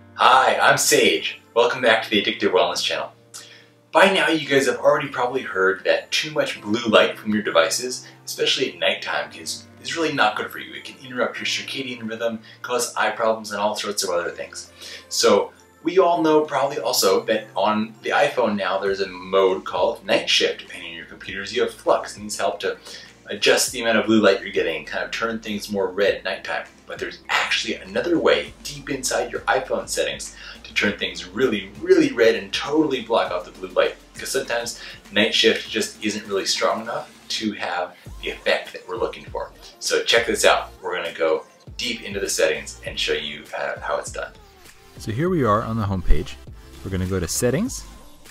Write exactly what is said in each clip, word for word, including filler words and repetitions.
Hi, I'm Sage. Welcome back to the Addictive Wellness channel. By now you guys have already probably heard that too much blue light from your devices, especially at nighttime, is, is really not good for you. It can interrupt your circadian rhythm, cause eye problems, and all sorts of other things. So we all know probably also that on the iPhone now there's a mode called night shift. Depending on your computers, you have f.lux. It needs help to adjust the amount of blue light you're getting and kind of turn things more red at nighttime. But there's actually another way deep inside your iPhone settings to turn things really, really red and totally block out the blue light. Because sometimes night shift just isn't really strong enough to have the effect that we're looking for. So check this out. We're going to go deep into the settings and show you how, how it's done. So here we are on the home page. We're going to go to Settings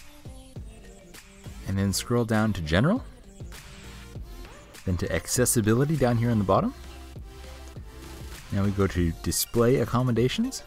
and then scroll down to General, then to Accessibility down here on the bottom. Now we go to Display Accommodations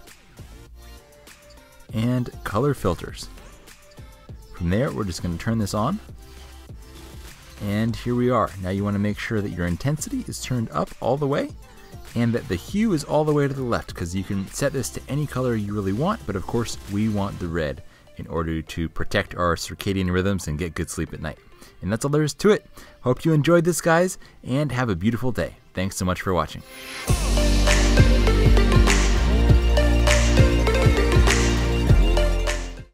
and Color Filters. From there, we're just going to turn this on. And here we are. Now you want to make sure that your intensity is turned up all the way and that the hue is all the way to the left, because you can set this to any color you really want, but of course we want the red in order to protect our circadian rhythms and get good sleep at night. And that's all there is to it. Hope you enjoyed this, guys, and have a beautiful day. Thanks so much for watching.